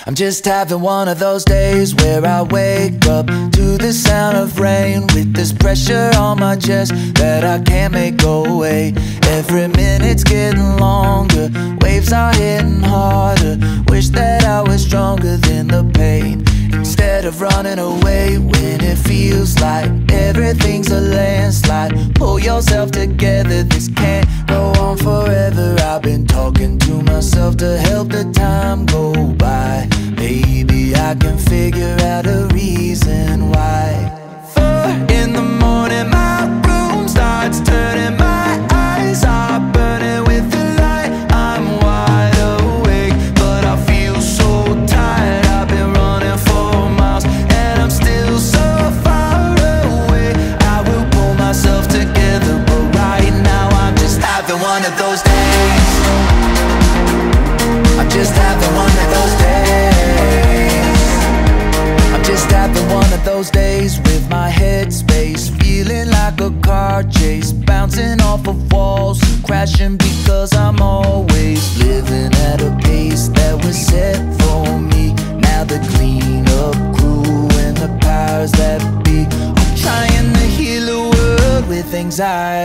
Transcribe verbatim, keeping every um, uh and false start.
I'm just having one of those days where I wake up to the sound of rain, with this pressure on my chest that I can't make go away. Every minute's getting longer, waves are hitting harder. Wish that I was stronger than the pain, instead of running away when it feels like everything's a landslide. Pull yourself together, this can't go on forever. I've been talking to myself to help the time go by. Maybe I can figure out a reason why. Four in the morning, my room starts turning, my eyes are burning with the light. I'm wide awake, but I feel so tired. I've been running for miles and I'm still so far away. I will pull myself together, but right now I'm just having one of those days. I'm just having one of those days. I'm just having one of those days with my headspace feeling like a car chase, bouncing off of walls, crashing because I'm always living at a pace that was set for me. Now the cleanup crew and the powers that be are trying to heal the world with anxiety.